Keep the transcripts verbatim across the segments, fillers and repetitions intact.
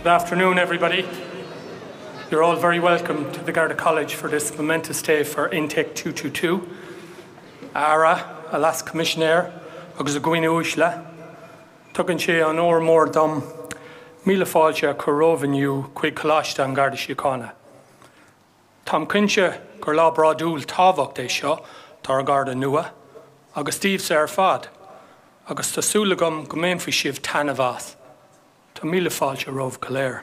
Good afternoon, everybody. You're all very welcome to the Garda College for this momentous day for Intake two two two. Ara, alas Commissioner, agus a gwine uisla, tugan sé an or mór dom, míle fáilte chorovaniu quig colashta an Garda Síochána. Tom Kinse gur lá bradúil tábhacht é seo tar Garda nua, agus Steve sé ar fad, agus tásúlagam go mbeadh faoi sibh tanna Tá míle fáilte romh go léir.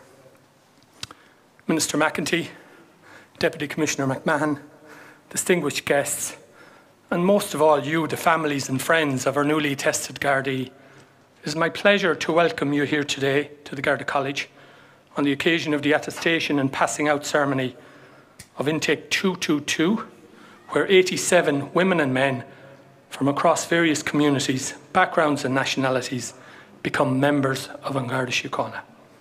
Minister McEntee, Deputy Commissioner McMahon, distinguished guests, and most of all you, the families and friends of our newly attested Gardaí, it is my pleasure to welcome you here today to the Garda College on the occasion of the attestation and passing out ceremony of Intake two two two, where eighty-seven women and men from across various communities, backgrounds and nationalities become members of an Garda Síochána.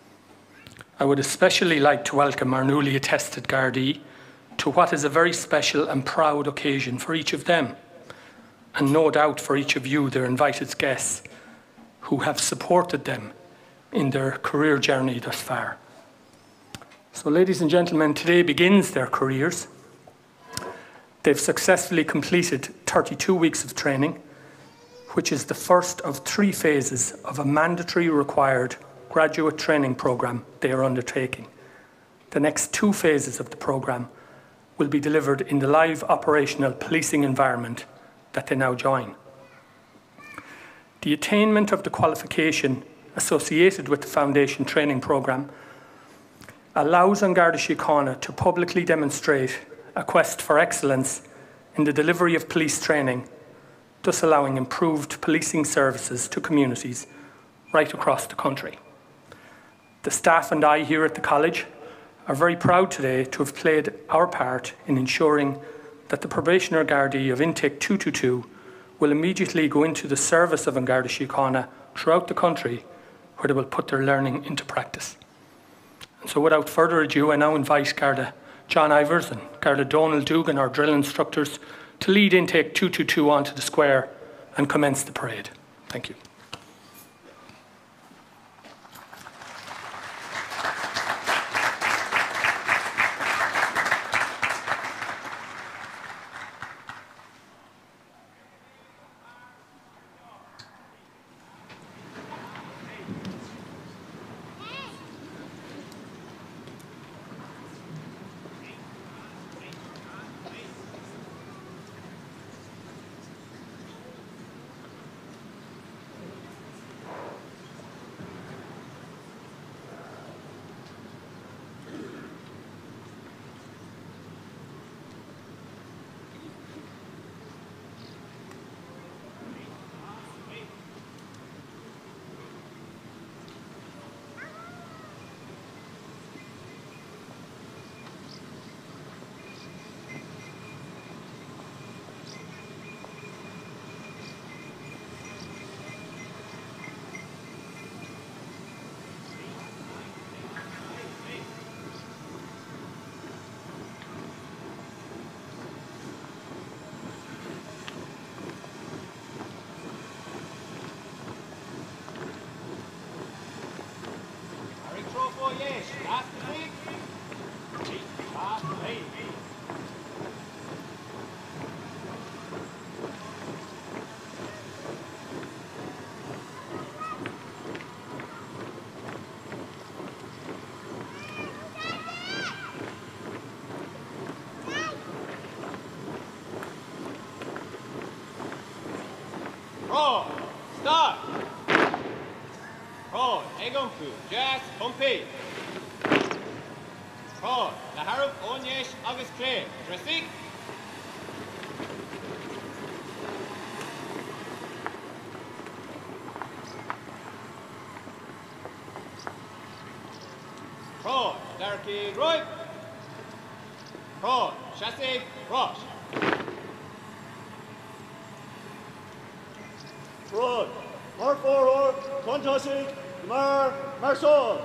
I would especially like to welcome our newly attested Gardaí to what is a very special and proud occasion for each of them, and no doubt for each of you, their invited guests, who have supported them in their career journey thus far. So, ladies and gentlemen, today begins their careers. They've successfully completed thirty-two weeks of training, which is the first of three phases of a mandatory required graduate training programme they are undertaking. The next two phases of the programme will be delivered in the live operational policing environment that they now join. The attainment of the qualification associated with the Foundation Training Programme allows an Garda Síochána to publicly demonstrate a quest for excellence in the delivery of police training, thus allowing improved policing services to communities right across the country. The staff and I here at the college are very proud today to have played our part in ensuring that the probationer Gardaí of Intake two two two will immediately go into the service of an Garda Síochána throughout the country, where they will put their learning into practice. And so without further ado, I now invite Garda John Ivers and Garda Donald Dugan, our drill instructors, to lead Intake two two two onto the square and commence the parade. Thank you. Roll, start. Roll, Egonfu, Jazz, Pompey. Roll, Laharub, Onyesh, August Clay, Dressing. Roll, Darky, Roy. Roll, Chassé, Roche. Rod, Mar forward, Contossing, Mar, Marsol.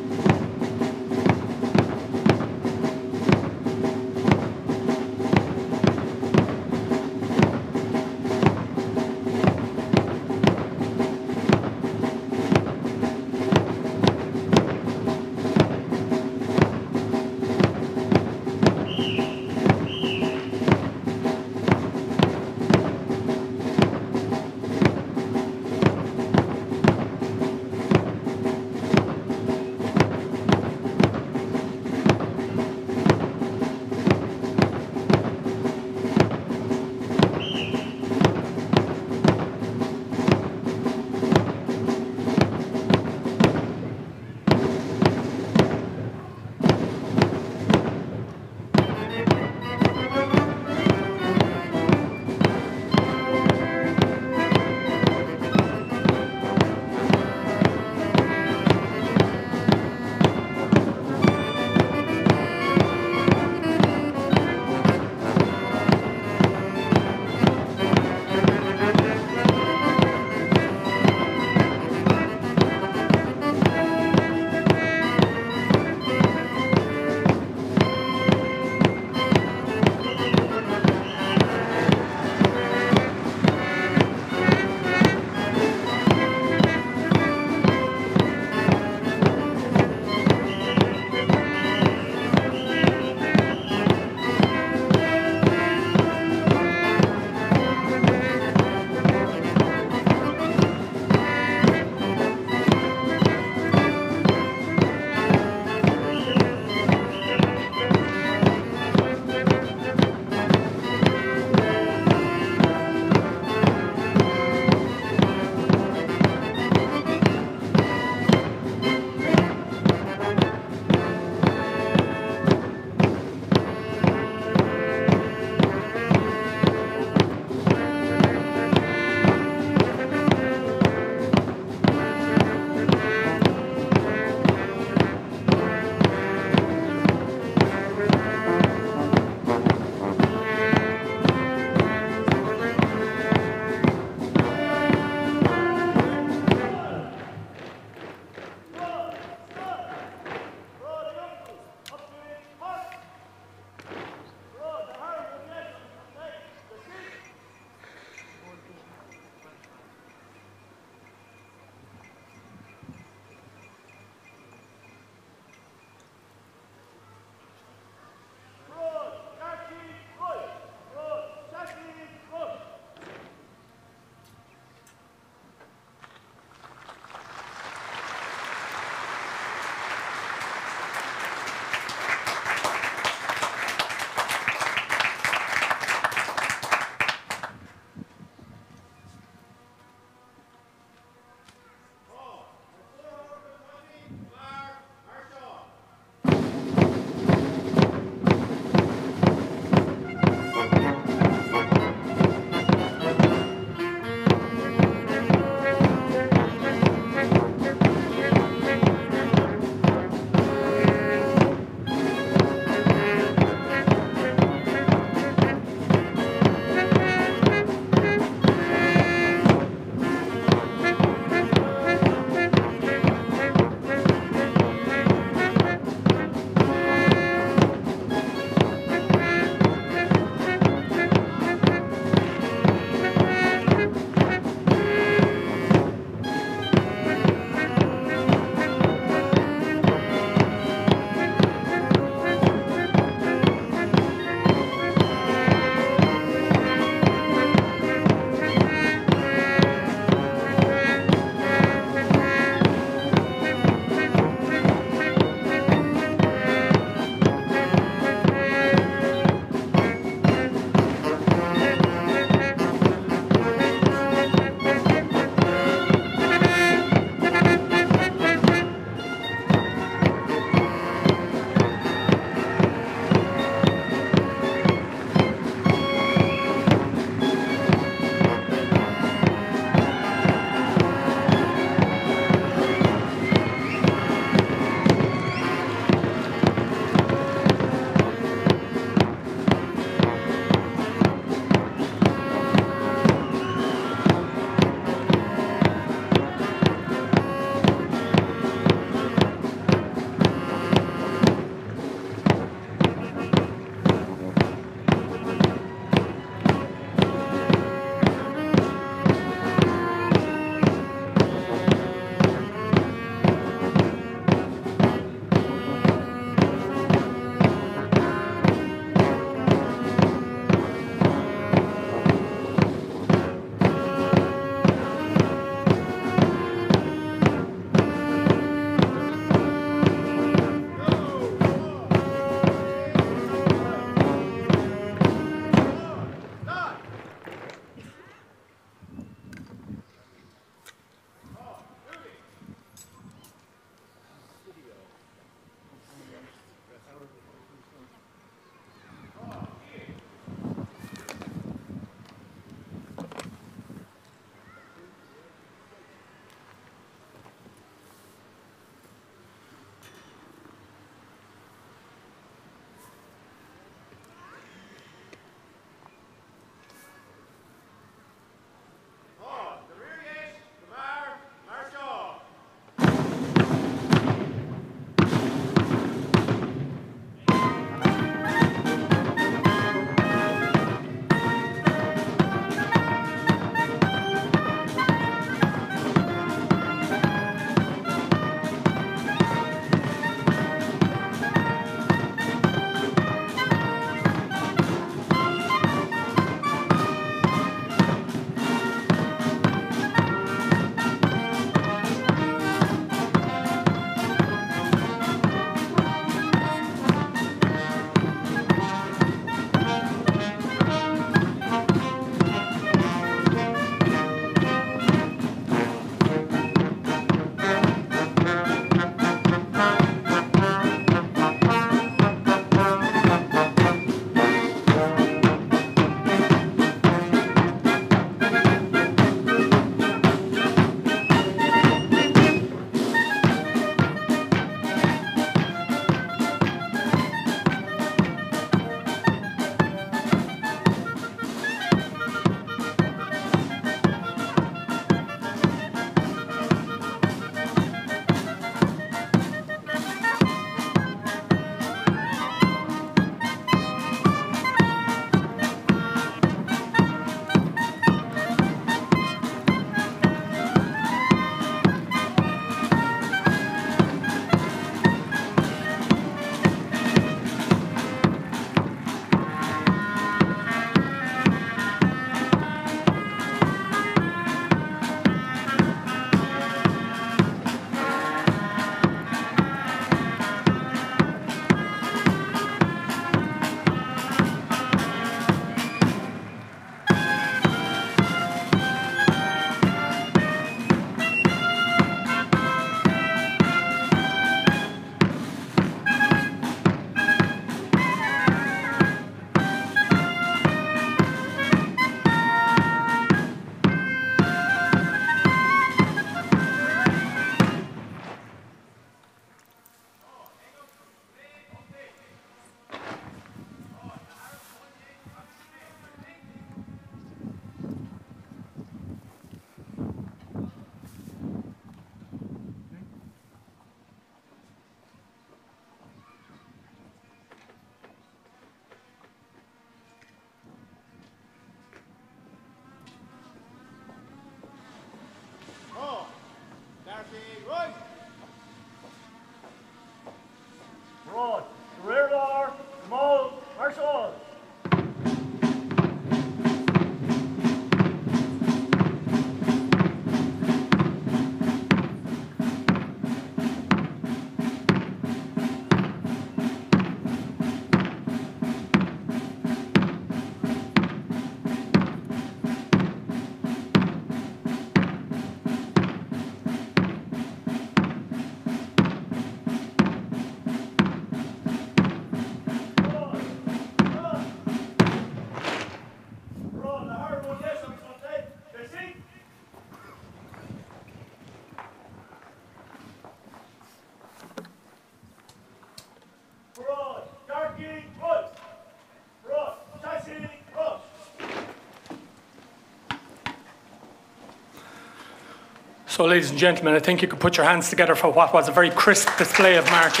So, ladies and gentlemen, I think you could put your hands together for what was a very crisp display of marching.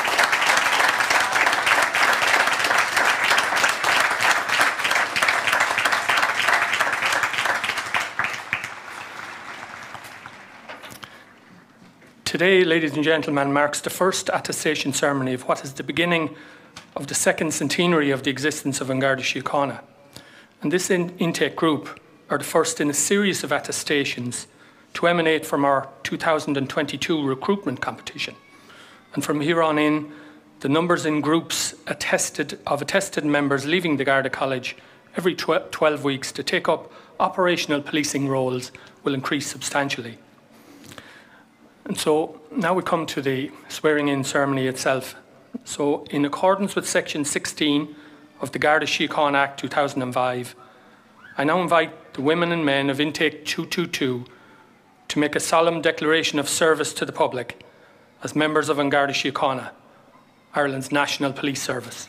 Today, ladies and gentlemen, marks the first attestation ceremony of what is the beginning of the second centenary of the existence of An Garda Síochána. And this in intake group are the first in a series of attestations to emanate from our two thousand twenty-two recruitment competition. And from here on in, the numbers in groups attested of attested members leaving the Garda College every twelve weeks to take up operational policing roles will increase substantially. And so now we come to the swearing-in ceremony itself. So in accordance with section sixteen of the Garda Síochána Act two thousand five, I now invite the women and men of intake two two two to make a solemn declaration of service to the public as members of An Garda Síochána, Ireland's National Police Service.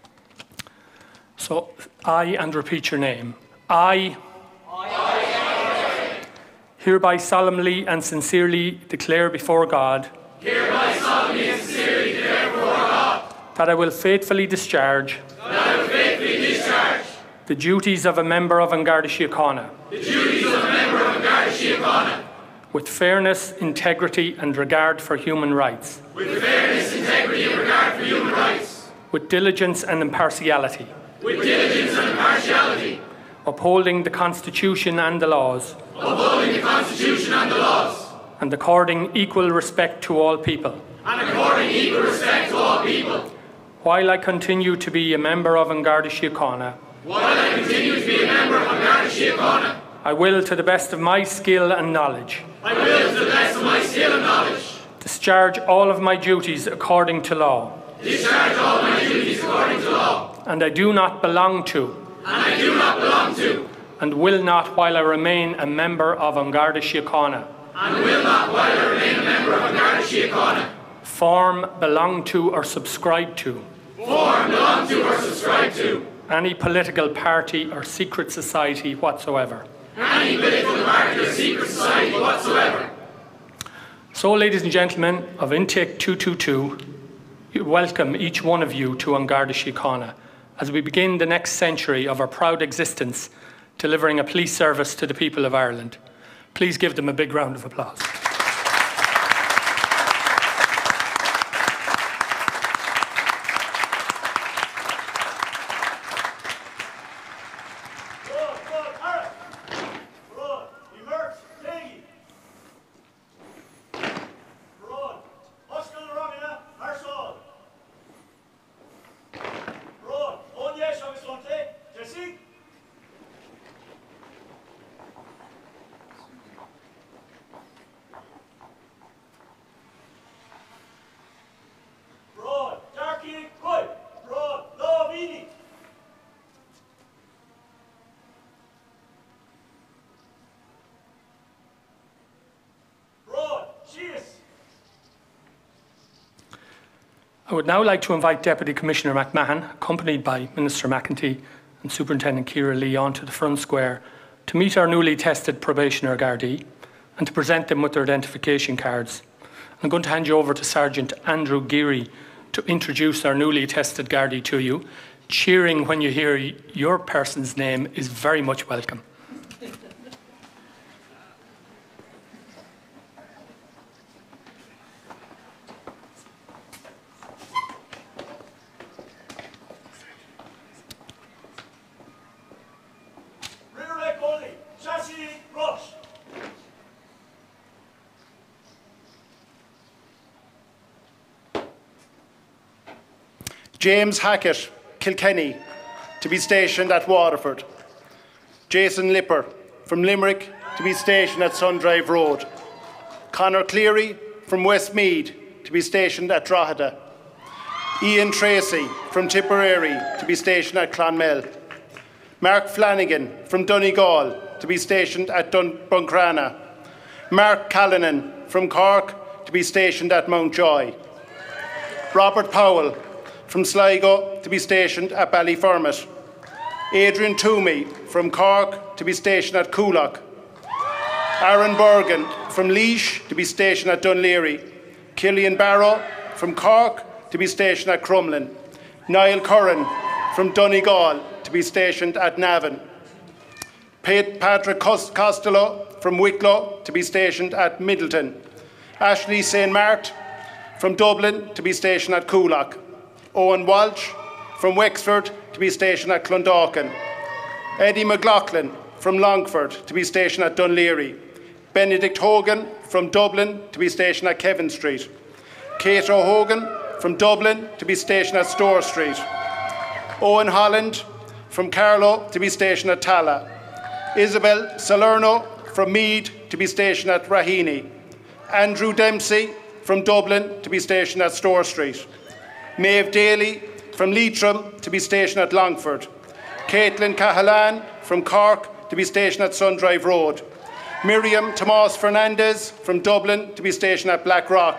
So I, and repeat your name, I, I hereby solemnly and sincerely declare before God, hereby solemnly and sincerely declare before God, that I will faithfully discharge, that I will faithfully discharge the duties of a member of An Garda Síochána, the duties of a member of An Garda Síochána, with fairness, integrity and regard for human rights, with fairness, integrity and regard for human rights, with diligence and impartiality, with diligence and impartiality, upholding the Constitution and the laws, upholding the Constitution and the laws, and according equal respect to all people, and according equal respect to all people, while I continue to be a member of An Garda Síochána, while I continue to be a member of An Garda Síochána, I will, to the best of my skill and knowledge, I will, to the best of my skill and knowledge, discharge all of my duties according to law, discharge all my duties according to law, and I do not belong to, and I do not belong to, and will not, while I remain a member of An Garda Síochána, and will not, while I remain a member of An Garda Síochána, form, belong to or subscribe to form, belong to or subscribe to any political party or secret society whatsoever. any political party or secret society whatsoever. So, ladies and gentlemen of intake two two two, welcome each one of you to An Garda Síochána as we begin the next century of our proud existence, delivering a police service to the people of Ireland. Please give them a big round of applause. I would now like to invite Deputy Commissioner McMahon, accompanied by Minister McEntee and Superintendent Ciara Lee, onto the front square to meet our newly tested probationer Gardaí and to present them with their identification cards. I'm going to hand you over to Sergeant Andrew Geary to introduce our newly tested Gardaí to you. Cheering when you hear your person's name is very much welcome. James Hackett, Kilkenny, to be stationed at Waterford. Jason Lipper, from Limerick, to be stationed at Sundrive Road. Conor Cleary, from Westmeath, to be stationed at Drogheda. Ian Tracy, from Tipperary, to be stationed at Clonmel. Mark Flanagan, from Donegal, to be stationed at Dun Buncrana. Mark Callanan, from Cork, to be stationed at Mountjoy. Robert Powell, from Sligo, to be stationed at Ballyfermot. Adrian Toomey, from Cork, to be stationed at Coolock. Aaron Bergen, from Laois to be stationed at Dunleary. Killian Barrow from Cork to be stationed at Crumlin. Niall Curran from Donegal to be stationed at Navan. Patrick Costello from Wicklow to be stationed at Middleton. Ashley Saint Mart from Dublin to be stationed at Coolock. Owen Walsh from Wexford to be stationed at Clondalkin. Eddie McLaughlin from Longford to be stationed at Dunleary. Benedict Hogan from Dublin to be stationed at Kevin Street. Kate O'Hogan from Dublin to be stationed at Store Street. Owen Holland from Carlow to be stationed at Tala. Isabel Salerno from Meath to be stationed at Raheny. Andrew Dempsey from Dublin to be stationed at Store Street. Maeve Daly from Leitrim to be stationed at Longford. Caitlin Cahalan from Cork to be stationed at Sundrive Road. Miriam Tomas Fernandez from Dublin to be stationed at Blackrock.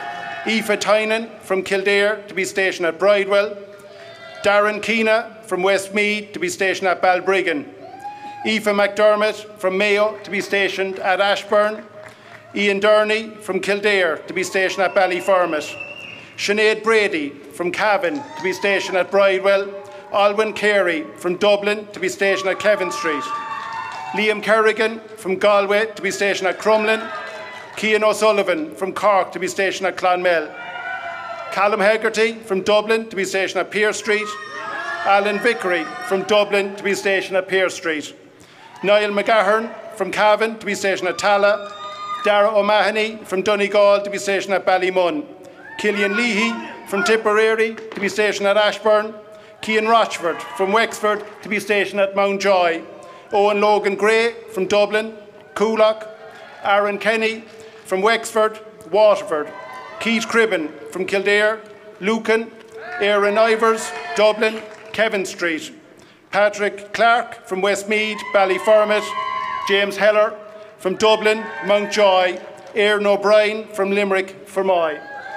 Aoife Tynan from Kildare to be stationed at Bridewell. Darren Keena from Westmeath to be stationed at Balbriggan. Aoife McDermott from Mayo to be stationed at Ashburn. Ian Durney from Kildare to be stationed at Ballyfermot. Sinead Brady from Cavan to be stationed at Bridewell. Alwyn Carey from Dublin to be stationed at Kevin Street. Liam Kerrigan from Galway to be stationed at Crumlin. Cian O'Sullivan from Cork to be stationed at Clonmel. Callum Hegarty from Dublin to be stationed at Pearse Street. Alan Vickery from Dublin to be stationed at Pearse Street. Niall McGahern from Cavan to be stationed at Tala. Dara O'Mahony from Donegal to be stationed at Ballymun. Killian Leahy from Tipperary to be stationed at Ashburn. Cian Rochford from Wexford to be stationed at Mountjoy. Owen Logan Gray from Dublin, Coolock. Aaron Kenny from Wexford, Waterford. Keith Cribben from Kildare, Lucan. Aaron Ivers, Dublin, Kevin Street. Patrick Clark from Westmeath, Ballyfermot. James Heller from Dublin, Mountjoy. Aaron O'Brien from Limerick, Fermoy.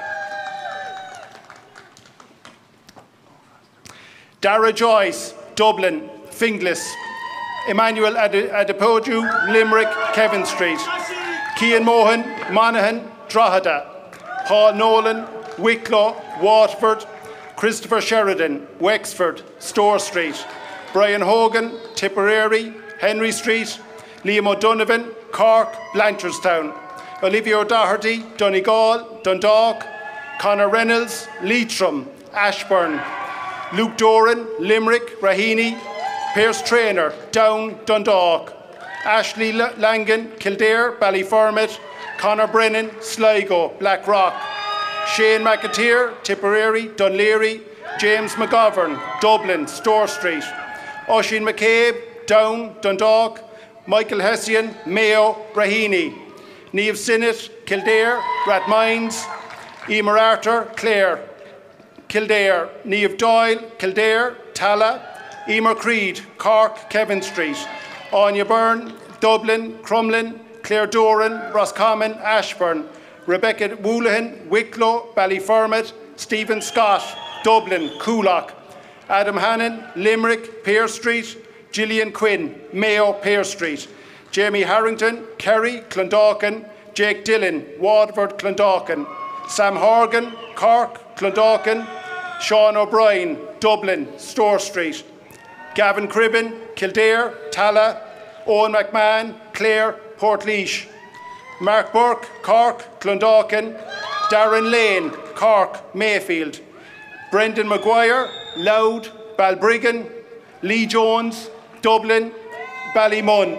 Dara Joyce, Dublin, Finglas. Emmanuel Adepoju, Limerick, Kevin Street. Cian Mohan, Monaghan, Drogheda. Paul Nolan, Wicklow, Waterford. Christopher Sheridan, Wexford, Store Street. Brian Hogan, Tipperary, Henry Street. Liam O'Donovan, Cork, Blanchardstown. Olivia O'Doherty, Donegal, Dundalk. Conor Reynolds, Leitrim, Ashburn. Luke Doran, Limerick, Raheny. Pierce Traynor, Down, Dundalk. Ashley Langan, Kildare, Ballyfermot. Conor Brennan, Sligo, Blackrock. Shane McAteer, Tipperary, Dunleary. James McGovern, Dublin, Store Street. Oisin McCabe, Down, Dundalk. Michael Hessian, Mayo, Raheny. Niamh Sinnott, Kildare, Rathmines. Emer Arthur, Clare, Kildare. Niamh Doyle, Kildare, Tala. Emer Creed, Cork, Kevin Street. Anya Byrne, Dublin, Crumlin. Claire Doran, Roscommon, Ashburn. Rebecca Woolahan, Wicklow, Ballyfermot. Stephen Scott, Dublin, Coolock. Adam Hannon, Limerick, Pearse Street. Gillian Quinn, Mayo, Pearse Street. Jamie Harrington, Kerry, Clondalkin. Jake Dillon, Waterford, Clondalkin. Sam Horgan, Cork, Clondalkin. Sean O'Brien, Dublin, Store Street. Gavin Cribben, Kildare, Tala. Owen McMahon, Clare, Portlaoise. Mark Burke, Cork, Clondalkin. Darren Lane, Cork, Mayfield. Brendan Maguire, Louth, Balbriggan. Lee Jones, Dublin, Ballymun.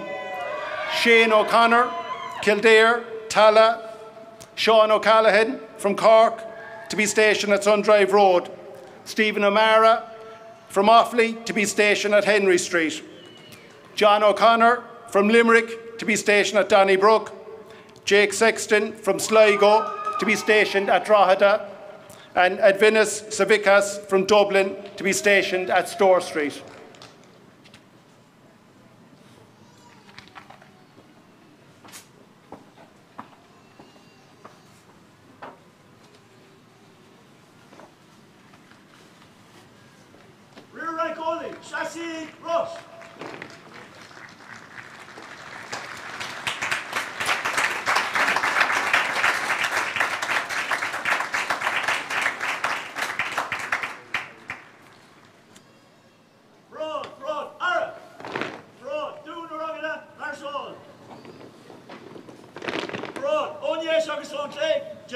Shane O'Connor, Kildare, Tala. Sean O'Callaghan from Cork to be stationed at Sundrive Road. Stephen O'Mara from Offaly to be stationed at Henry Street. John O'Connor from Limerick to be stationed at Donnybrook. Jake Sexton from Sligo to be stationed at Drogheda. And Advinas Savikas from Dublin to be stationed at Store Street. Rear rank only, chassis, rush.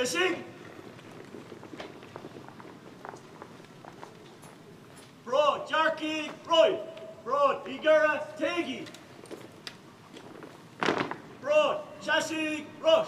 Shashik. Broad, Jarky, Roy. Broad, Igara, Tegi. Broad, Shashik, Rush.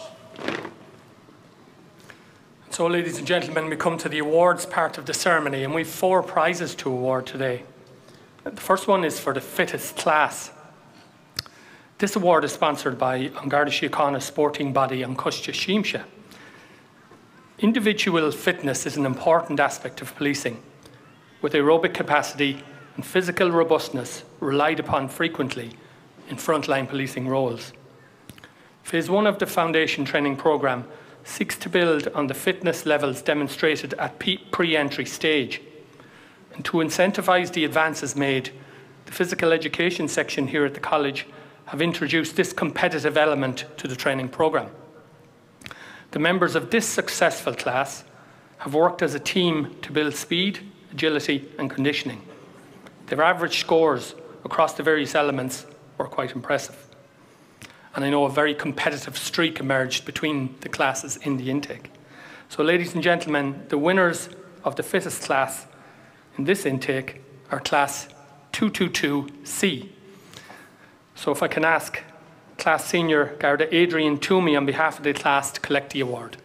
So, ladies and gentlemen, we come to the awards part of the ceremony, and we have four prizes to award today. The first one is for the fittest class. This award is sponsored by An Garda Síochána sporting body An Custha Síomsa. Individual fitness is an important aspect of policing, with aerobic capacity and physical robustness relied upon frequently in frontline policing roles. Phase one of the foundation training programme seeks to build on the fitness levels demonstrated at pre-entry stage. And to incentivise the advances made, the physical education section here at the college have introduced this competitive element to the training programme. The members of this successful class have worked as a team to build speed, agility and conditioning. Their average scores across the various elements were quite impressive. And I know a very competitive streak emerged between the classes in the intake. So, ladies and gentlemen, the winners of the fittest class in this intake are class two two two C. So if I can ask Class Senior Garda Adrian Toomey on behalf of the class to collect the award.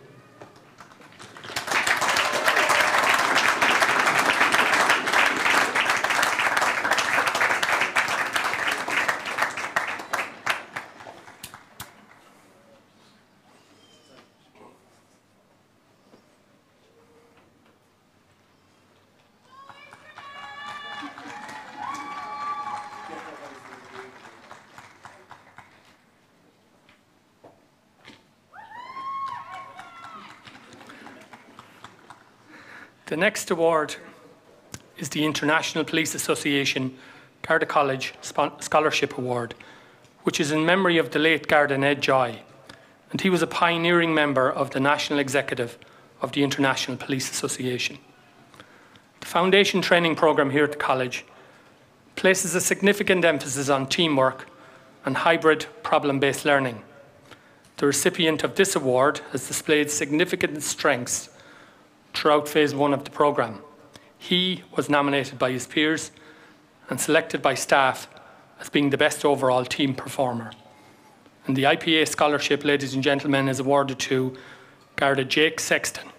The next award is the International Police Association Garda College Scholarship Award, which is in memory of the late Garda Ned Joy, and he was a pioneering member of the National Executive of the International Police Association. The foundation training programme here at the college places a significant emphasis on teamwork and hybrid problem-based learning. The recipient of this award has displayed significant strengths throughout phase one of the programme. He was nominated by his peers and selected by staff as being the best overall team performer. And the I P A scholarship, ladies and gentlemen, is awarded to Garda Jake Sexton.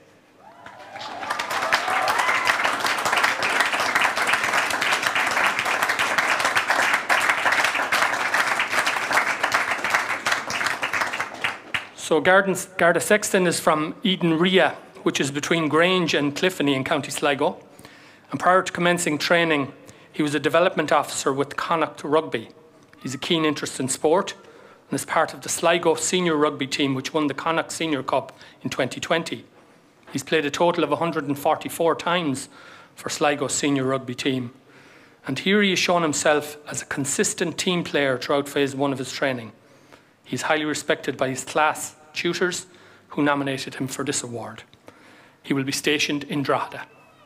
So Garda, Garda Sexton is from Eden Ria, which is between Grange and Cliffany in County Sligo. And prior to commencing training, he was a development officer with Connacht Rugby. He's a keen interest in sport and is part of the Sligo senior rugby team, which won the Connacht Senior Cup in twenty twenty. He's played a total of one hundred forty-four times for Sligo's senior rugby team. And here he has shown himself as a consistent team player throughout phase one of his training. He's highly respected by his class tutors, who nominated him for this award. He will be stationed in Drogheda.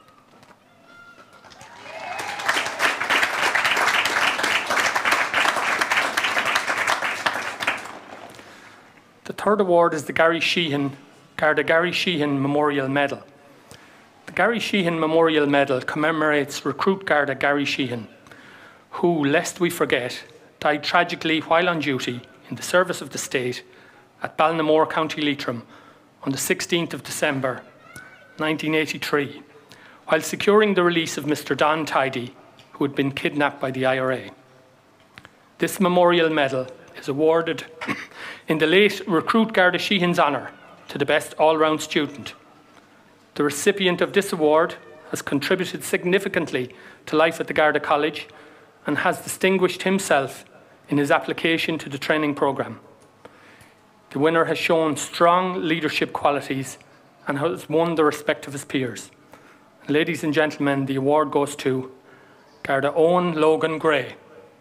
The third award is the Gary Sheehan, Garda Gary Sheehan Memorial Medal. The Gary Sheehan Memorial Medal commemorates recruit Garda Gary Sheehan, who, lest we forget, died tragically while on duty in the service of the state at Ballinamore, County Leitrim, on the sixteenth of December nineteen eighty-three, while securing the release of Mister Don Tidy, who had been kidnapped by the I R A. This memorial medal is awarded in the late recruit Garda Sheehan's honour to the best all-round student. The recipient of this award has contributed significantly to life at the Garda College and has distinguished himself in his application to the training programme. The winner has shown strong leadership qualities and has won the respect of his peers. Ladies and gentlemen, the award goes to Garda Owen Logan Gray.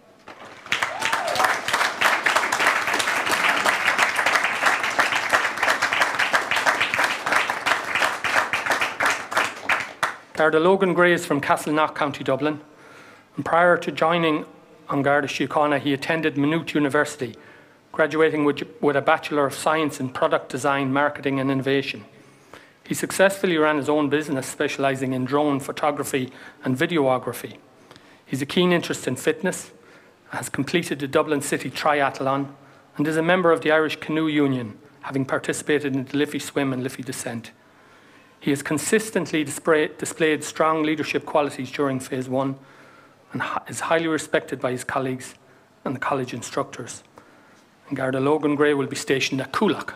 Garda Logan Gray is from Castleknock, County Dublin, and prior to joining An Garda Síochána, he attended Maynooth University, graduating with, with a Bachelor of Science in Product Design, Marketing and Innovation. He successfully ran his own business specialising in drone photography and videography. He's a keen interest in fitness, has completed the Dublin City Triathlon, and is a member of the Irish Canoe Union, having participated in the Liffey Swim and Liffey Descent. He has consistently display, displayed strong leadership qualities during Phase one and is highly respected by his colleagues and the college instructors. And Garda Logan Gray will be stationed at Coolock.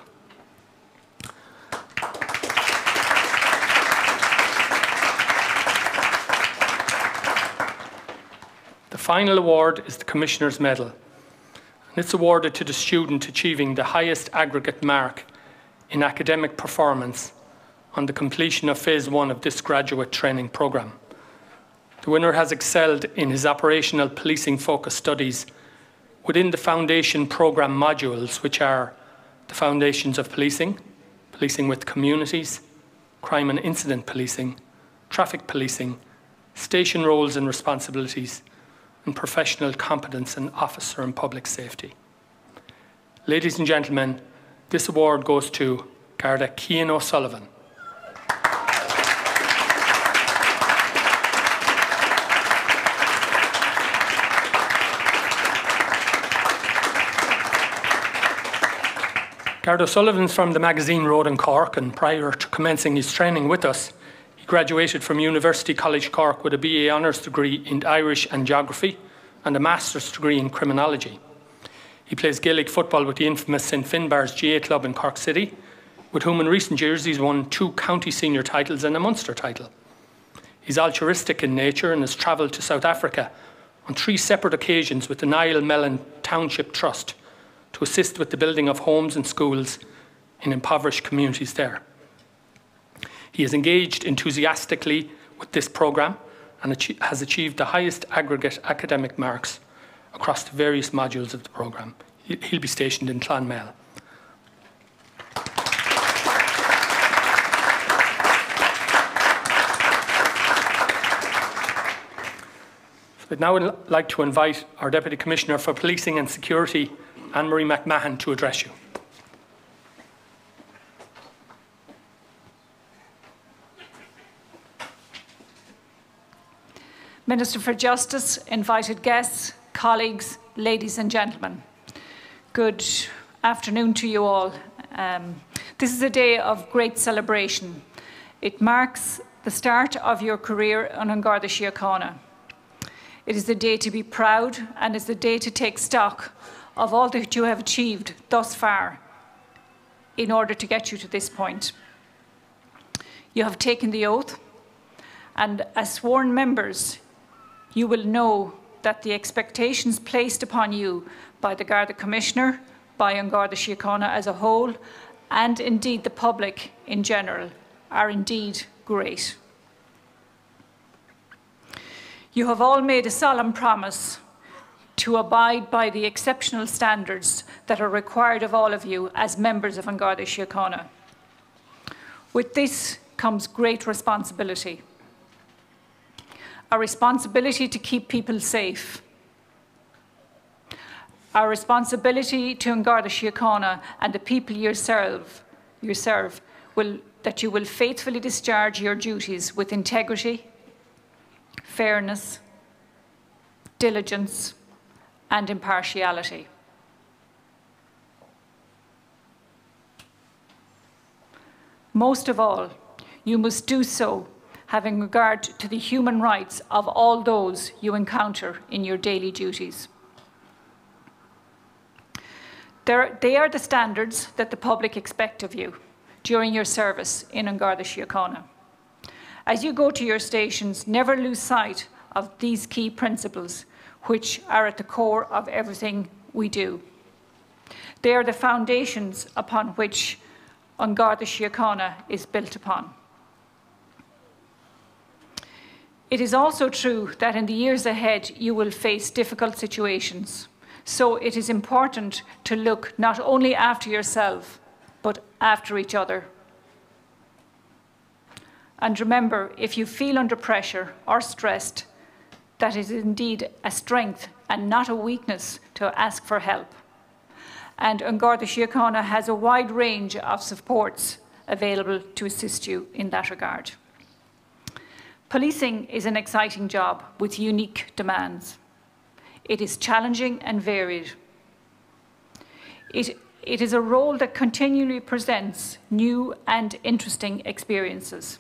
The final award is the Commissioner's Medal. And it's awarded to the student achieving the highest aggregate mark in academic performance on the completion of Phase one of this graduate training programme. The winner has excelled in his operational policing focused studies within the foundation programme modules, which are the foundations of policing, policing with communities, crime and incident policing, traffic policing, station roles and responsibilities, and professional competence and officer and public safety. Ladies and gentlemen, this award goes to Garda Cian O'Sullivan. Garda O'Sullivan's from the magazine Road in Cork, and prior to commencing his training with us, he graduated from University College Cork with a B A Honours degree in Irish and Geography and a Master's degree in Criminology. He plays Gaelic football with the infamous Saint Finbarr's G A club in Cork City, with whom in recent years he's won two county senior titles and a Munster title. He's altruistic in nature and has travelled to South Africa on three separate occasions with the Niall Mellon Township Trust to assist with the building of homes and schools in impoverished communities there. He has engaged enthusiastically with this programme and achi- has achieved the highest aggregate academic marks across the various modules of the programme. He'll be stationed in Clonmel. I'd now like to invite our Deputy Commissioner for Policing and Security, Anne-Marie McMahon, to address you. Minister for Justice, invited guests, colleagues, ladies and gentlemen, good afternoon to you all. Um, this is a day of great celebration. It marks the start of your career on An Garda Síochána. It is a day to be proud, and it's a day to take stock of all that you have achieved thus far in order to get you to this point. You have taken the oath, and as sworn members, you will know that the expectations placed upon you by the Garda Commissioner, by An Garda Síochána as a whole, and indeed the public in general, are indeed great. You have all made a solemn promise to abide by the exceptional standards that are required of all of you as members of An Garda Síochána. With this comes great responsibility. A responsibility to keep people safe. Our responsibility to An Garda Síochána and the people you serve, you serve will, that you will faithfully discharge your duties with integrity, fairness, diligence, and impartiality. Most of all, you must do so having regard to the human rights of all those you encounter in your daily duties. They're, they are the standards that the public expect of you during your service in An Garda Síochána. As you go to your stations, never lose sight of these key principles, which are at the core of everything we do. They are the foundations upon which An Garda Síochána is built upon. It is also true that in the years ahead you will face difficult situations, so it is important to look not only after yourself, but after each other. And remember, if you feel under pressure or stressed, that is indeed a strength and not a weakness to ask for help. And An Garda Síochána has a wide range of supports available to assist you in that regard. Policing is an exciting job with unique demands. It is challenging and varied. It, it is a role that continually presents new and interesting experiences.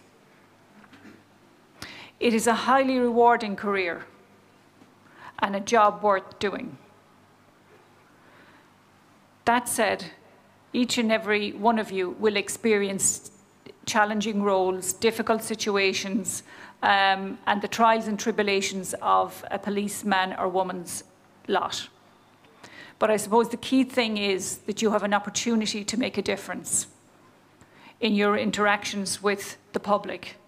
It is a highly rewarding career and a job worth doing. That said, each and every one of you will experience challenging roles, difficult situations, um, and the trials and tribulations of a policeman or woman's lot. But I suppose the key thing is that you have an opportunity to make a difference in your interactions with the public.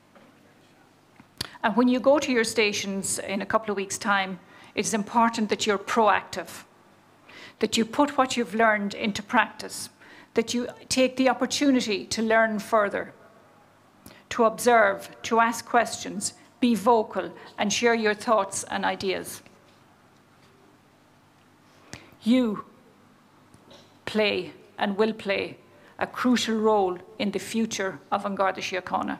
And when you go to your stations in a couple of weeks' time, it's important that you're proactive, that you put what you've learned into practice, that you take the opportunity to learn further, to observe, to ask questions, be vocal, and share your thoughts and ideas. You play and will play a crucial role in the future of An Garda Síochána.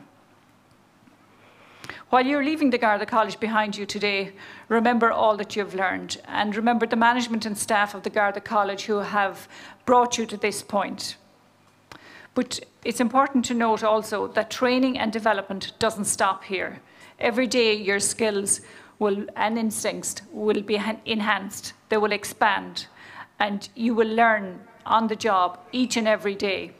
While you're leaving the Garda College behind you today, remember all that you've learned, and remember the management and staff of the Garda College who have brought you to this point. But it's important to note also that training and development doesn't stop here. Every day your skills will, and instincts will be enhanced, they will expand, and you will learn on the job each and every day.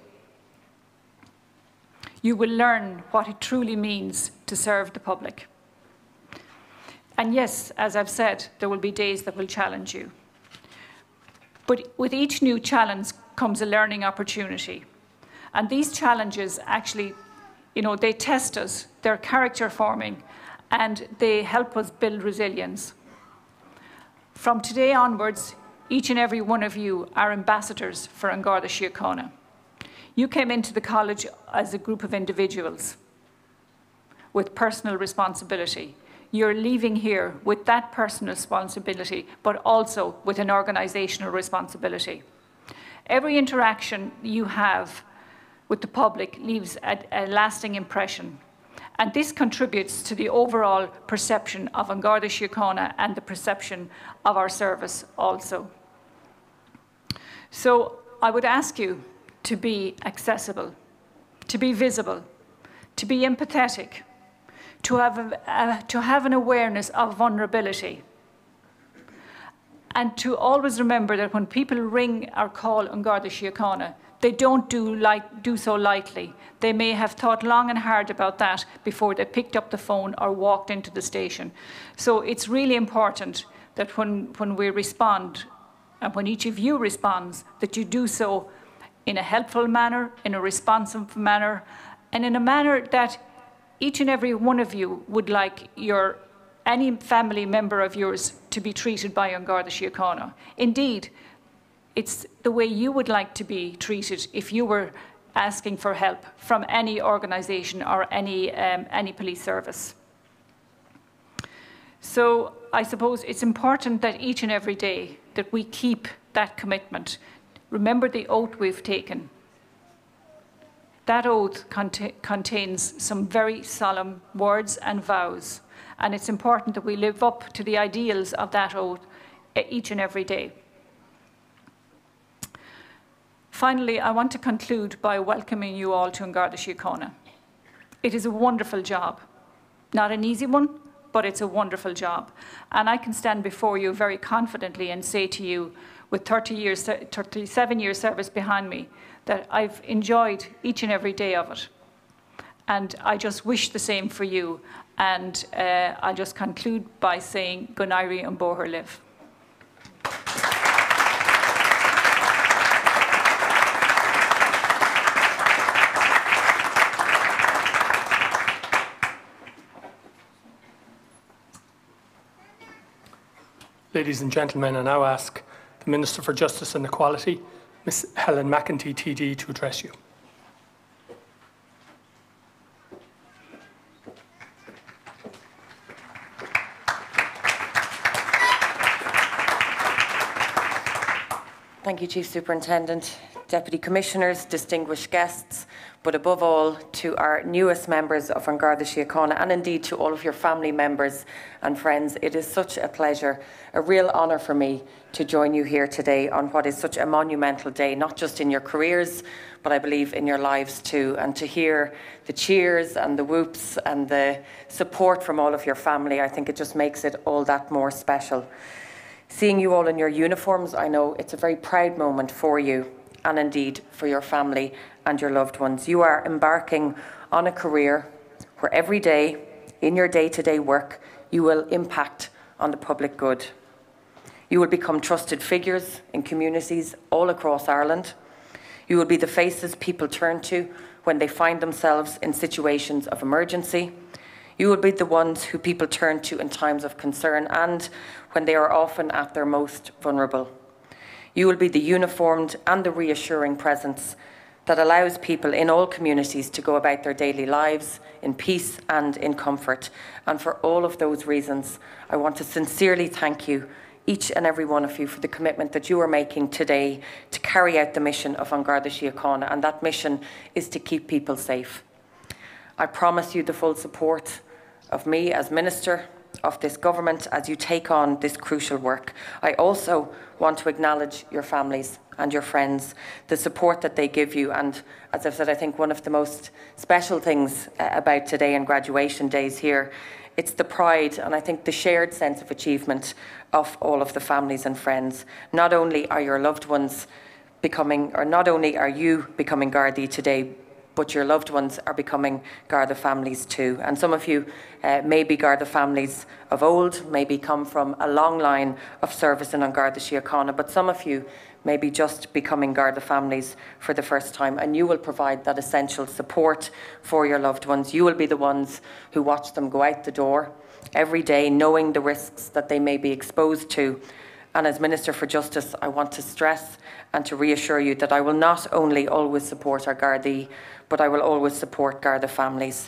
You will learn what it truly means to serve the public. And yes, as I've said, there will be days that will challenge you. But with each new challenge comes a learning opportunity. And these challenges actually, you know, they test us, they're character forming, and they help us build resilience. From today onwards, each and every one of you are ambassadors for An Garda Síochána. You came into the college as a group of individuals with personal responsibility. You're leaving here with that personal responsibility, but also with an organisational responsibility. Every interaction you have with the public leaves a, a lasting impression, and this contributes to the overall perception of An Garda Síochána and the perception of our service also. So I would ask you to be accessible, to be visible, to be empathetic, to have, a, uh, to have an awareness of vulnerability, and to always remember that when people ring or call An Garda Síochána, they don't do, light, do so lightly. They may have thought long and hard about that before they picked up the phone or walked into the station. So it's really important that when, when we respond, and when each of you responds, that you do so in a helpful manner, in a responsive manner, and in a manner that each and every one of you would like your, any family member of yours to be treated by An Garda Síochána. Indeed, it's the way you would like to be treated if you were asking for help from any organisation or any, um, any police service. So I suppose it's important that each and every day that we keep that commitment. Remember the oath we've taken. That oath cont- contains some very solemn words and vows, and it's important that we live up to the ideals of that oath each and every day. Finally, I want to conclude by welcoming you all to An Garda Síochána. It is a wonderful job. Not an easy one, but it's a wonderful job. And I can stand before you very confidently and say to you, with thirty years, thirty-seven years service behind me, that I've enjoyed each and every day of it. And I just wish the same for you. And uh, I'll just conclude by saying, Gonairi and Boher live. Ladies and gentlemen, I now ask the Minister for Justice and Equality, Miz Helen McEntee, T D, to address you. Thank you, Chief Superintendent, Deputy Commissioners, distinguished guests. but above all to our newest members of An Garda Síochána, and indeed to all of your family members and friends. It is such a pleasure, a real honour for me to join you here today on what is such a monumental day, not just in your careers, but I believe in your lives too, and to hear the cheers and the whoops and the support from all of your family. I think it just makes it all that more special. Seeing you all in your uniforms, I know it's a very proud moment for you, and indeed for your family and your loved ones. You are embarking on a career where every day, in your day-to-day work, you will impact on the public good. You will become trusted figures in communities all across Ireland. You will be the faces people turn to when they find themselves in situations of emergency. You will be the ones who people turn to in times of concern and when they are often at their most vulnerable. You will be the uniformed and the reassuring presence that allows people in all communities to go about their daily lives in peace and in comfort. And for all of those reasons, I want to sincerely thank you, each and every one of you, for the commitment that you are making today to carry out the mission of An Garda Síochána, and that mission is to keep people safe. I promise you the full support of me as Minister of this government as you take on this crucial work. I also want to acknowledge your families and your friends, the support that they give you, and as I've said, I think one of the most special things uh, about today and graduation days here, it's the pride and I think the shared sense of achievement of all of the families and friends. Not only are your loved ones becoming, or not only are you becoming Gardaí today, but your loved ones are becoming Garda families too. And some of you uh, may be Garda families of old, maybe come from a long line of service in An Garda Síochána, but some of you may be just becoming Garda families for the first time, and you will provide that essential support for your loved ones. You will be the ones who watch them go out the door every day, knowing the risks that they may be exposed to. And as Minister for Justice, I want to stress and to reassure you that I will not only always support our Gardaí, but I will always support Garda families.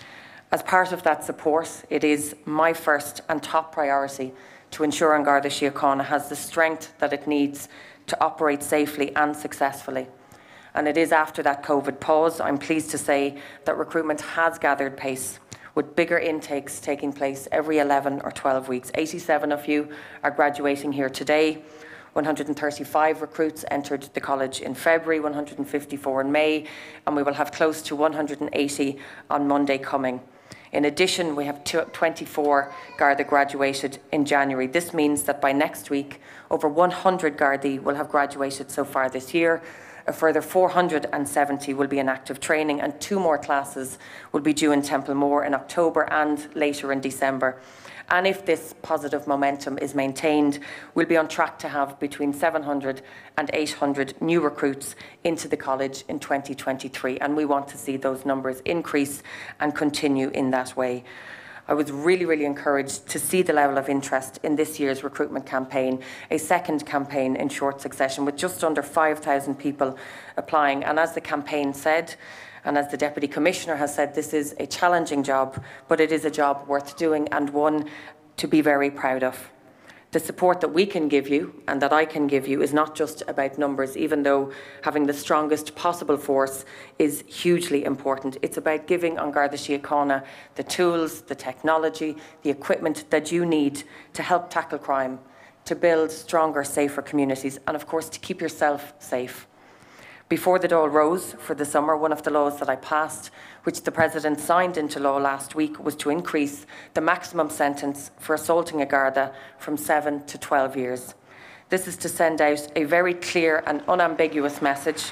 As part of that support, it is my first and top priority to ensure An Garda Síochána has the strength that it needs to operate safely and successfully. And it is after that COVID pause, I'm pleased to say that recruitment has gathered pace, with bigger intakes taking place every eleven or twelve weeks. eighty-seven of you are graduating here today. one hundred thirty-five recruits entered the college in February, one hundred fifty-four in May, and we will have close to one hundred eighty on Monday coming. In addition, we have twenty-four Garda graduated in January. This means that by next week, over one hundred Gardaí will have graduated so far this year. A further four hundred seventy will be in active training, and two more classes will be due in Templemore in October and later in December. And if this positive momentum is maintained, we'll be on track to have between seven hundred and eight hundred new recruits into the college in twenty twenty-three, and we want to see those numbers increase and continue in that way. I was really, really encouraged to see the level of interest in this year's recruitment campaign, a second campaign in short succession with just under five thousand people applying. And as the campaign said, and as the Deputy Commissioner has said, this is a challenging job, but it is a job worth doing and one to be very proud of. The support that we can give you and that I can give you is not just about numbers, even though having the strongest possible force is hugely important. It's about giving An Garda Síochána the tools, the technology, the equipment that you need to help tackle crime, to build stronger, safer communities, and of course to keep yourself safe. Before the Dáil rose for the summer, one of the laws that I passed, which the President signed into law last week, was to increase the maximum sentence for assaulting a Garda from seven to twelve years. This is to send out a very clear and unambiguous message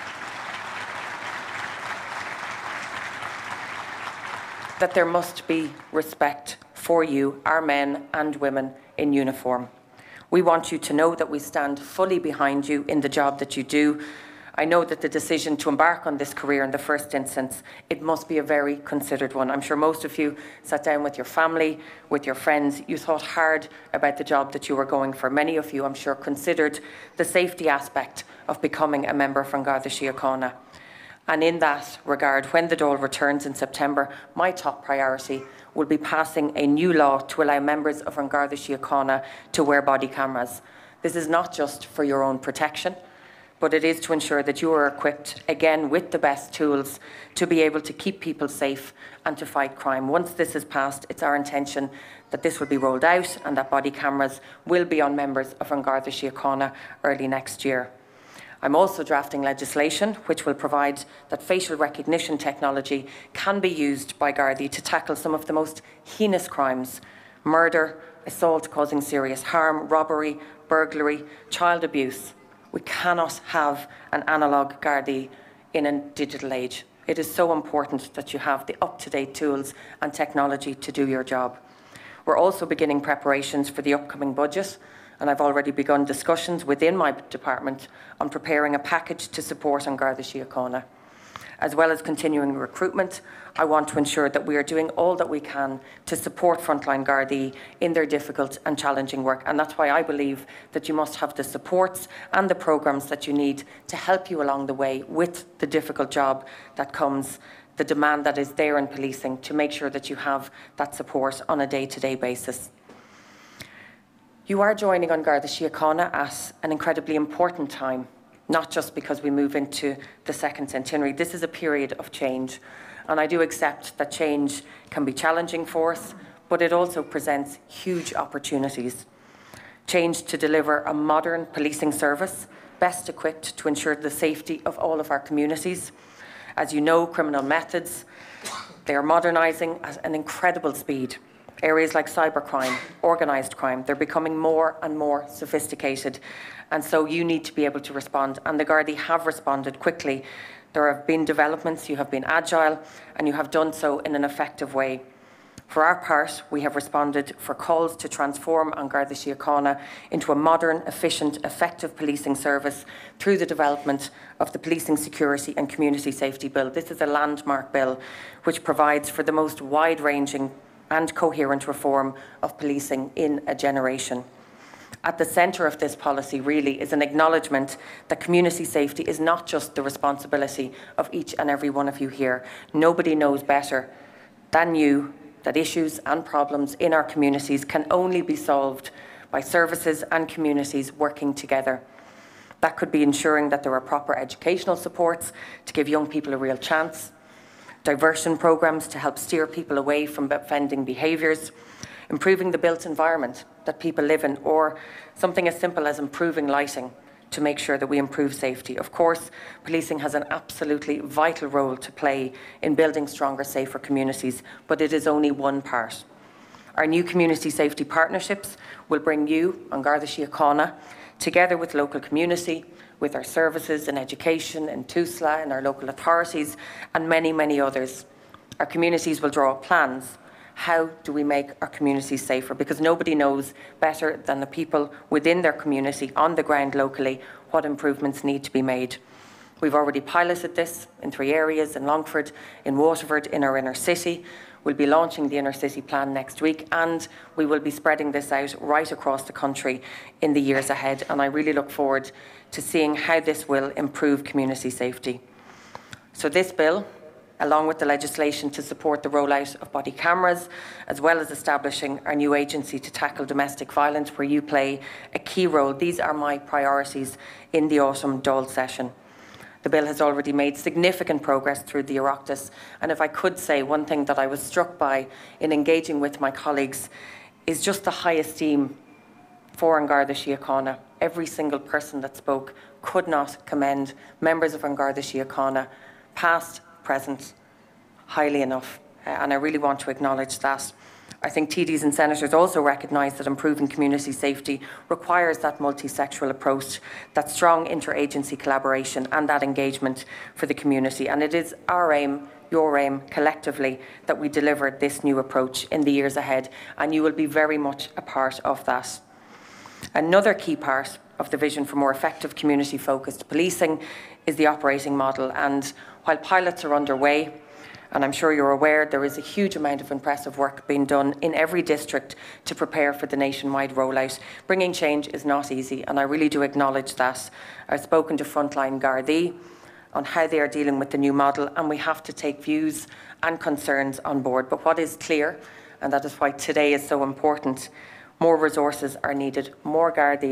that there must be respect for you, our men and women in uniform. We want you to know that we stand fully behind you in the job that you do. I know that the decision to embark on this career in the first instance, it must be a very considered one. I'm sure most of you sat down with your family, with your friends. You thought hard about the job that you were going for. Many of you, I'm sure, considered the safety aspect of becoming a member of An Garda Síochána. And in that regard, when the Dáil returns in September, my top priority will be passing a new law to allow members of An Garda Síochána to wear body cameras. This is not just for your own protection, but it is to ensure that you are equipped, again, with the best tools to be able to keep people safe and to fight crime. Once this is passed, it's our intention that this will be rolled out and that body cameras will be on members of An Garda Síochána early next year. I'm also drafting legislation which will provide that facial recognition technology can be used by Gardaí to tackle some of the most heinous crimes: murder, assault causing serious harm, robbery, burglary, child abuse. We cannot have an analogue Gardaí in a digital age. It is so important that you have the up-to-date tools and technology to do your job. We're also beginning preparations for the upcoming budget, and I've already begun discussions within my department on preparing a package to support An Garda Síochána. As well as continuing recruitment, I want to ensure that we are doing all that we can to support frontline Gardaí in their difficult and challenging work. And that's why I believe that you must have the supports and the programmes that you need to help you along the way with the difficult job that comes, the demand that is there in policing, to make sure that you have that support on a day-to-day basis. You are joining An Garda Síochána at an incredibly important time, not just because we move into the second centenary. This is a period of change, and I do accept that change can be challenging for us, but it also presents huge opportunities. Change to deliver a modern policing service, best equipped to ensure the safety of all of our communities. As you know, criminal methods, they are modernising at an incredible speed. Areas like cybercrime, organised crime, they're becoming more and more sophisticated, and so you need to be able to respond, and the Gardaí have responded quickly. There have been developments, you have been agile, and you have done so in an effective way. For our part, we have responded for calls to transform An Garda Síochána into a modern, efficient, effective policing service through the development of the Policing Security and Community Safety Bill. This is a landmark bill which provides for the most wide-ranging and coherent reform of policing in a generation. At the centre of this policy really is an acknowledgement that community safety is not just the responsibility of each and every one of you here. Nobody knows better than you that issues and problems in our communities can only be solved by services and communities working together. That could be ensuring that there are proper educational supports to give young people a real chance, diversion programmes to help steer people away from offending behaviours, improving the built environment that people live in, or something as simple as improving lighting to make sure that we improve safety. Of course, policing has an absolutely vital role to play in building stronger, safer communities, but it is only one part. Our new community safety partnerships will bring you, An Garda Síochána, together with local community, with our services in education, in Tusla, and our local authorities, and many, many others. Our communities will draw up plans. How do we make our communities safer? Because nobody knows better than the people within their community, on the ground locally, what improvements need to be made. We've already piloted this in three areas: in Longford, in Waterford, in our inner city. We'll be launching the inner city plan next week, and we will be spreading this out right across the country in the years ahead. And I really look forward to seeing how this will improve community safety. So this bill, along with the legislation to support the rollout of body cameras, as well as establishing our new agency to tackle domestic violence, where you play a key role, these are my priorities in the autumn Dáil session. The bill has already made significant progress through the Oireachtas, and if I could say one thing that I was struck by in engaging with my colleagues is just the high esteem for An Garda Síochána. Every single person that spoke could not commend members of An Garda Síochána, past, present, highly enough, uh, and I really want to acknowledge that. I think T Ds and Senators also recognise that improving community safety requires that multi-sectoral approach, that strong interagency collaboration and that engagement for the community. And it is our aim, your aim, collectively, that we deliver this new approach in the years ahead, and you will be very much a part of that. Another key part of the vision for more effective community-focused policing is the operating model, and while pilots are underway, and I'm sure you're aware, there is a huge amount of impressive work being done in every district to prepare for the nationwide rollout. Bringing change is not easy, and I really do acknowledge that. I've spoken to frontline Gardaí on how they are dealing with the new model, and we have to take views and concerns on board. But what is clear, and that is why today is so important, more resources are needed, more Gardaí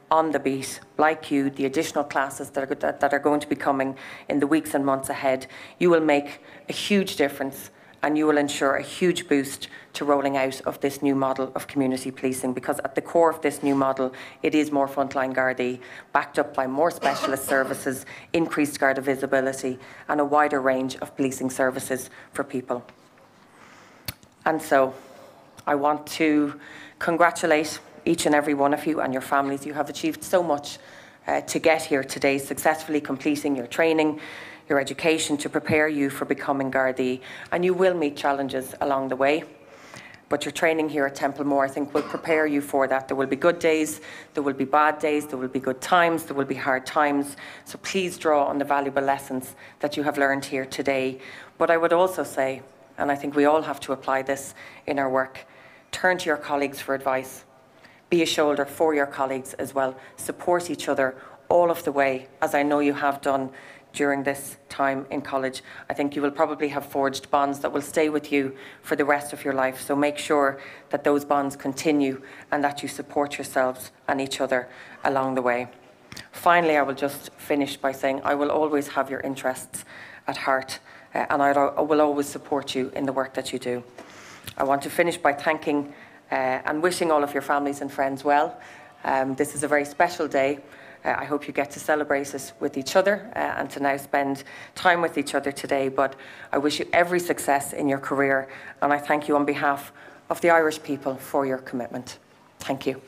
on the beat, like you, the additional classes that are, that, that are going to be coming in the weeks and months ahead, you will make a huge difference and you will ensure a huge boost to rolling out of this new model of community policing, because at the core of this new model, it is more frontline Gardaí, backed up by more specialist services, increased Garda visibility and a wider range of policing services for people. And so I want to congratulate each and every one of you and your families. You have achieved so much uh, to get here today, successfully completing your training, your education to prepare you for becoming Gardaí, and you will meet challenges along the way. But your training here at Templemore, I think, will prepare you for that. There will be good days, there will be bad days, there will be good times, there will be hard times. So please draw on the valuable lessons that you have learned here today. But I would also say, and I think we all have to apply this in our work, turn to your colleagues for advice. Be a shoulder for your colleagues as well. Support each other all of the way, as I know you have done during this time in college. I think you will probably have forged bonds that will stay with you for the rest of your life. So make sure that those bonds continue and that you support yourselves and each other along the way. Finally, I will just finish by saying I will always have your interests at heart uh, and I will always support you in the work that you do. I want to finish by thanking uh, and wishing all of your families and friends well. Um, this is a very special day. Uh, I hope you get to celebrate it with each other uh, and to now spend time with each other today. But I wish you every success in your career, and I thank you on behalf of the Irish people for your commitment. Thank you.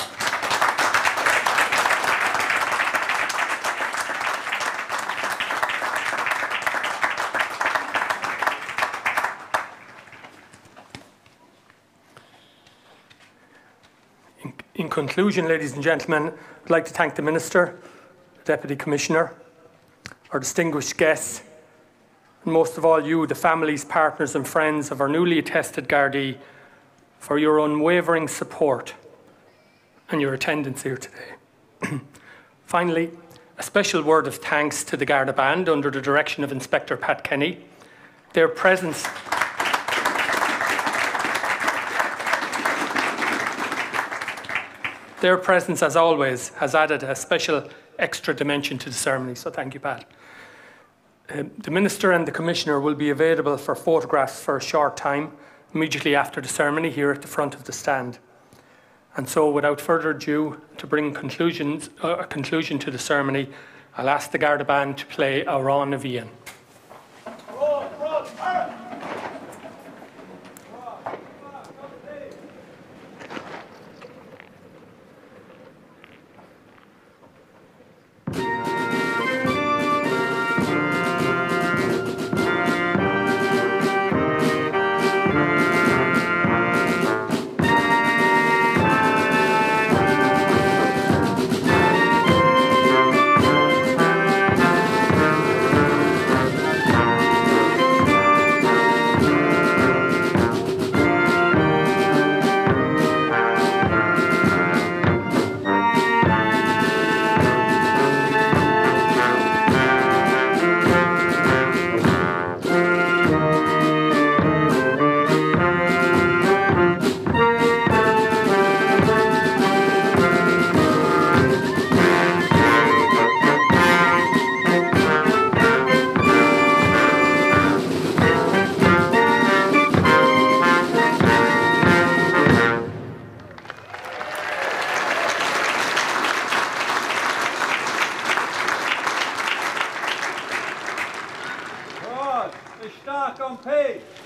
In conclusion, ladies and gentlemen, I'd like to thank the Minister, the Deputy Commissioner, our distinguished guests, and most of all you, the families, partners and friends of our newly attested Gardaí, for your unwavering support and your attendance here today. Finally, a special word of thanks to the Garda Band under the direction of Inspector Pat Kenny. Their presence Their presence, as always, has added a special extra dimension to the ceremony, so thank you, Pat. Um, the Minister and the Commissioner will be available for photographs for a short time, immediately after the ceremony here at the front of the stand. And so, without further ado, to bring conclusions, uh, a conclusion to the ceremony, I'll ask the Garda Band to play a Rá na Bhíon. Stark on page.